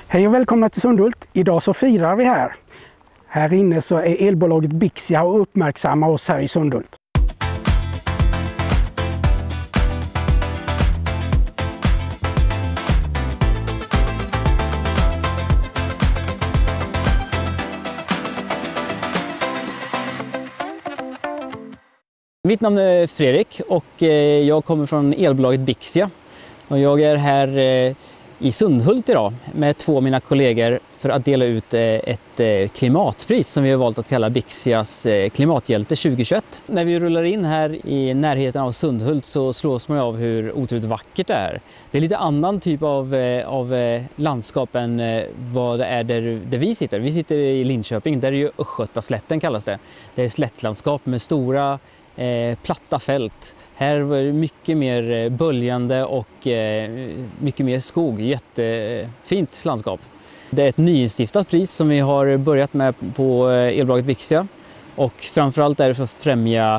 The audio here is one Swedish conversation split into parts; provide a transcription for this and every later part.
Hej och välkomna till Sundhult. Idag så firar vi här. Här inne så är elbolaget Bixia och uppmärksamma oss här i Sundhult. Mitt namn är Fredrik och jag kommer från elbolaget Bixia. Och jag är här i Sundhult idag med två av mina kollegor för att dela ut ett klimatpris som vi har valt att kalla Bixias klimathjälte 2021. När vi rullar in här i närheten av Sundhult så slås man av hur otroligt vackert det är. Det är lite annan typ av landskap än vad det är där vi sitter. Vi sitter i Linköping, där är ju Östgötaslätten kallas det. Det är slättlandskap med stora platta fält. Här var det mycket mer böljande och mycket mer skog. Jättefint landskap. Det är ett nyinstiftat pris som vi har börjat med på elbolaget Bixia. Och framförallt är det för att främja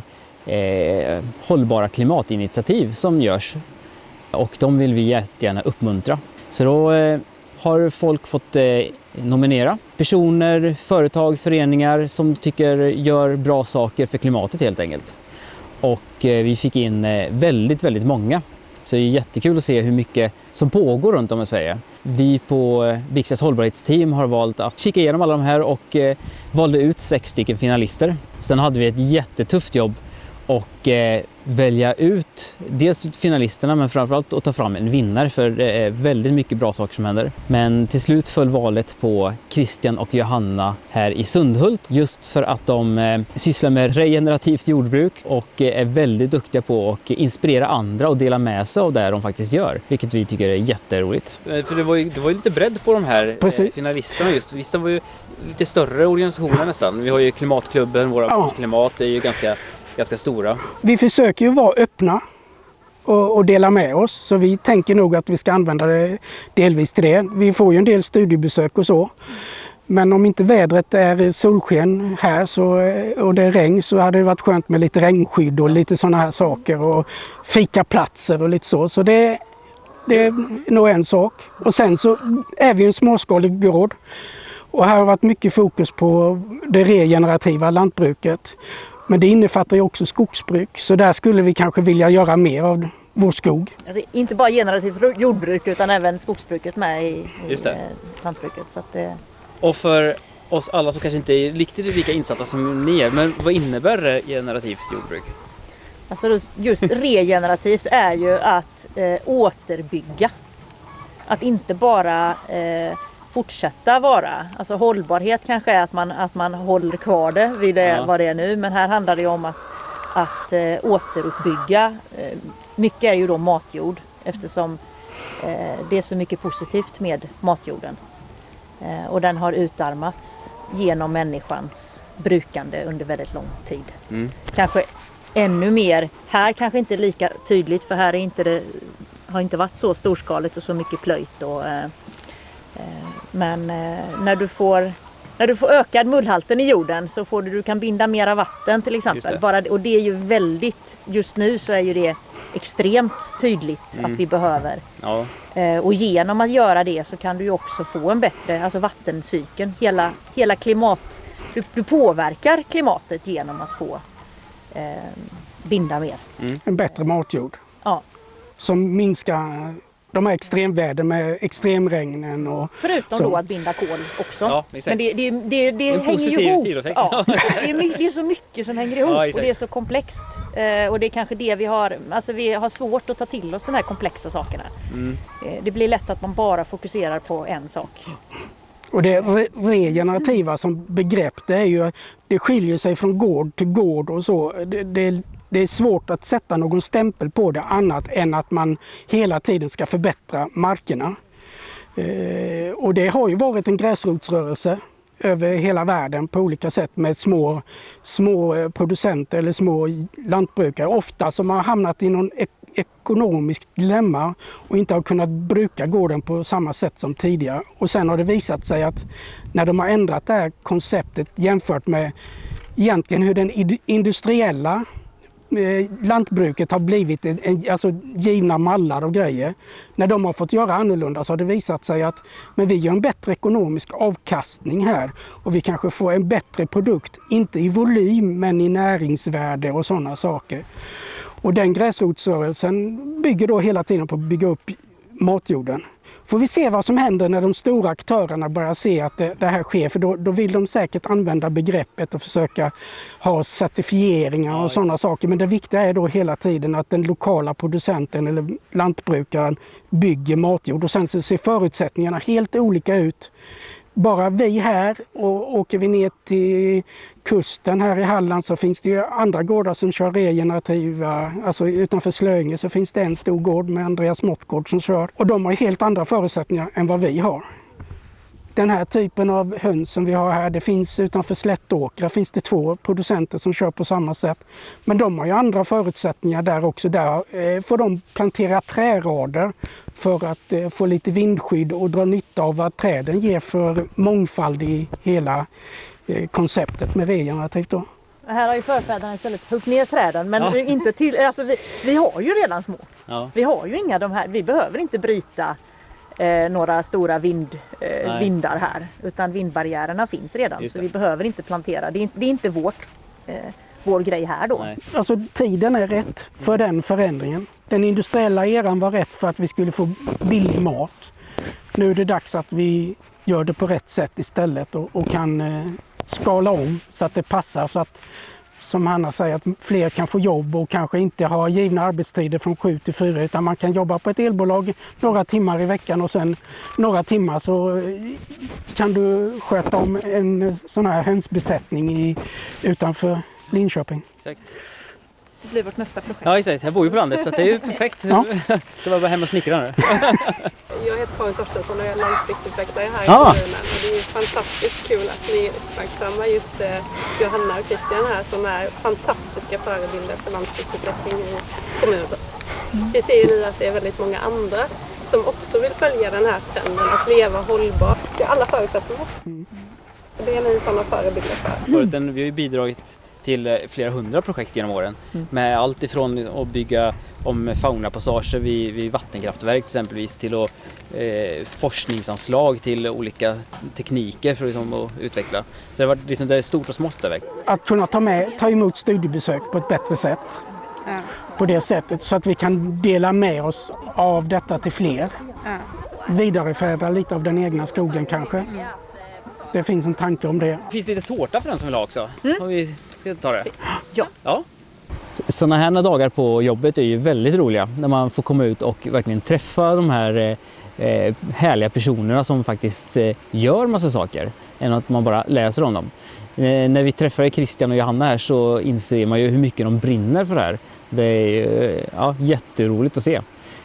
hållbara klimatinitiativ som görs. Och de vill vi jättegärna uppmuntra. Så då har folk fått nominera personer, företag, föreningar som tycker gör bra saker för klimatet helt enkelt. Och vi fick in väldigt många. Så det är jättekul att se hur mycket som pågår runt om i Sverige. Vi på Bixias hållbarhetsteam har valt att kika igenom alla de här och valde ut 6 stycken finalister. Sen hade vi ett jättetufft jobb och välja ut dels finalisterna men framförallt att ta fram en vinnare, för det är väldigt mycket bra saker som händer. Men till slut föll valet på Christian och Johanna här i Sundhult, just för att de sysslar med regenerativt jordbruk och är väldigt duktiga på att inspirera andra och dela med sig av det de faktiskt gör, vilket vi tycker är jätteroligt. För det var ju lite bredd på de här finalisterna just. Vissa var ju lite större organisationer nästan. Vi har ju Klimatklubben, våra klimat är ju ganska stora. Vi försöker ju vara öppna och dela med oss, så vi tänker nog att vi ska använda det delvis till det. Vi får ju en del studiebesök och så. Men om inte vädret är solsken här och det är regn, så hade det varit skönt med lite regnskydd och lite sådana här saker och fikaplatser och lite så. Så det är nog en sak. Och sen så är vi en småskalig gård. Och här har varit mycket fokus på det regenerativa lantbruket. Men det innefattar ju också skogsbruk, så där skulle vi kanske vilja göra mer av vår skog. Inte bara generativt jordbruk utan även skogsbruket med i lantbruket. Så att det... Och för oss alla som kanske inte är riktigt lika insatta som ni är, men vad innebär generativt jordbruk? Alltså just regenerativt är ju att återbygga. Att inte bara fortsätta vara. Alltså hållbarhet kanske är att man håller kvar det vid vad det är nu. Men här handlar det om att återuppbygga. Mycket är ju då matjord, eftersom det är så mycket positivt med matjorden. Och den har utarmats genom människans brukande under väldigt lång tid. Kanske ännu mer. Här kanske inte lika tydligt, för här är har inte varit så storskaligt och så mycket plöjt och men när du får ökad mullhalten i jorden så du kan binda mera vatten till exempel. Och det är ju väldigt, just nu så är ju det extremt tydligt att vi behöver. Ja. Och genom att göra det så kan du ju också få en bättre, alltså vattencykeln, hela klimat. Du påverkar klimatet genom att få binda mer. En bättre matjord. Ja. Som minskar de här extremväder med extremregnen och förutom då att binda kol också. Ja, men det hänger ihop. Ja, det är så mycket som hänger ihop och det är så komplext. Och det är kanske det vi har svårt att ta till oss de här komplexa sakerna. Det blir lätt att man bara fokuserar på en sak. Och det regenerativa som begrepp, det skiljer sig från gård till gård och så. Det är svårt att sätta någon stämpel på det annat än att man hela tiden ska förbättra markerna. Och det har ju varit en gräsrotsrörelse över hela världen på olika sätt med små producenter eller små lantbrukare. Ofta som har hamnat i någon ekonomiskt dilemma och inte har kunnat bruka gården på samma sätt som tidigare. Och sen har det visat sig att när de har ändrat det här konceptet jämfört med egentligen hur den industriella lantbruket har blivit alltså givna mallar och grejer. När de har fått göra annorlunda så har det visat sig att men vi gör en bättre ekonomisk avkastning här och vi kanske får en bättre produkt, inte i volym men i näringsvärde och sådana saker. Och den gräsrotsrörelsen bygger då hela tiden på att bygga upp matjorden. Får vi se vad som händer när de stora aktörerna börjar se att det här sker, för då vill de säkert använda begreppet och försöka ha certifieringar och sådana saker. Men det viktiga är då hela tiden att den lokala producenten eller lantbrukaren bygger matjord och sen så ser förutsättningarna helt olika ut. Bara vi här och åker vi ner till kusten här i Halland så finns det ju andra gårdar som kör regenerativa, alltså utanför Slöinge så finns det en stor gård med Andreas Måttgård som kör och de har helt andra förutsättningar än vad vi har. Den här typen av höns som vi har här, det finns utanför Slättåkra finns det 2 producenter som kör på samma sätt. Men de har ju andra förutsättningar där också. Där får de plantera trärader för att få lite vindskydd och dra nytta av vad träden ger för mångfald i hela konceptet med regenerativt då. Här har ju förfäderna istället huggit ner träden men inte till, alltså vi har ju redan små. Ja. Vi har ju inga de här, vi behöver inte bryta några stora vindar här utan vindbarriärerna finns redan så vi behöver inte plantera. Det är inte vår grej här då. Nej. Alltså tiden är rätt för den förändringen. Den industriella eran var rätt för att vi skulle få billig mat. Nu är det dags att vi gör det på rätt sätt istället och kan skala om så att det passar så att som Hanna säger att fler kan få jobb och kanske inte ha givna arbetstider från 7 till 4 utan man kan jobba på ett elbolag några timmar i veckan och sen några timmar så kan du sköta om en sån här hönsbesättning utanför Linköping. Exakt. Det blir vårt nästa projekt. Ja exakt, jag bor ju på landet så det är ju perfekt. Ja. Det var bara hem och snickra nu. Jag heter Karin Torstensson och jag är landsbygdsutvecklare här i kommunen. Och det är fantastiskt kul att ni uppmärksammar just Johanna och Christian här som är fantastiska förebilder för landsbygdsutveckling i kommunen. Vi ser ju nu att det är väldigt många andra som också vill följa den här trenden att leva hållbart. Det är alla förutsättningar. Det är ni sådana förebilder för. Vi har ju bidragit till flera 100 projekt genom åren. Med allt ifrån att bygga om faunapassager vid vattenkraftverk exempelvis till att, forskningsanslag till olika tekniker för att utveckla. Så det har varit liksom, det är stort och smått där. Att kunna ta emot studiebesök på ett bättre sätt. Ja. På det sättet så att vi kan dela med oss av detta till fler. Ja. Vidareförädla lite av den egna skogen kanske. Det finns en tanke om det. Det finns lite tårta för den som vill ha också. Vi ska ta det. Ja. Sådana här dagar på jobbet är ju väldigt roliga när man får komma ut och verkligen träffa de här härliga personerna som faktiskt gör massa saker än att man bara läser om dem. När vi träffar Christian och Johanna här så inser man ju hur mycket de brinner för det här. Det är jätteroligt att se.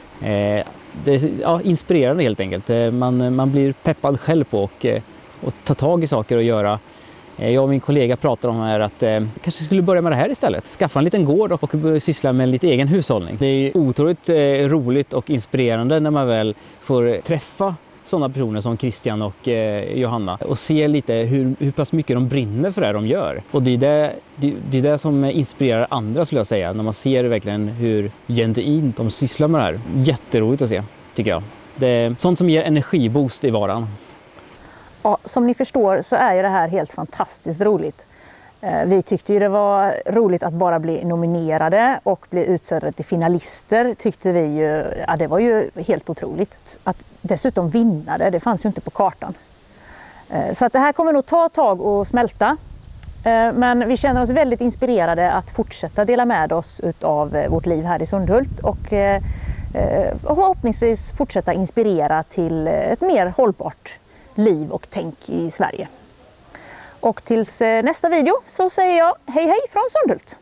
Det är inspirerande helt enkelt. Man blir peppad själv på och ta tag i saker och göra. Jag och min kollega pratar om här att kanske skulle börja med det här istället. Skaffa en liten gård och syssla med lite egen hushållning. Det är otroligt roligt och inspirerande när man väl får träffa sådana personer som Christian och Johanna och se lite hur pass mycket de brinner för det de gör. Och det är det som inspirerar andra skulle jag säga, när man ser verkligen hur genuint de sysslar med det här. Jätteroligt att se, tycker jag. Det är sånt som ger energiboost i vardagen. Ja, som ni förstår så är ju det här helt fantastiskt roligt. Vi tyckte ju det var roligt att bara bli nominerade och bli utsedda till finalister tyckte vi ju, det var ju helt otroligt. Att dessutom vinna det fanns ju inte på kartan. Så att det här kommer nog ta ett tag och smälta. Men vi känner oss väldigt inspirerade att fortsätta dela med oss av vårt liv här i Sundhult och förhoppningsvis fortsätta inspirera till ett mer hållbart liv och tänk i Sverige. Och tills nästa video så säger jag hej hej från Sundhult!